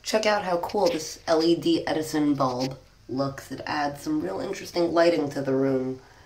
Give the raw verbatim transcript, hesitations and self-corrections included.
Check out how cool this L E D Edison bulb looks. It adds some real interesting lighting to the room.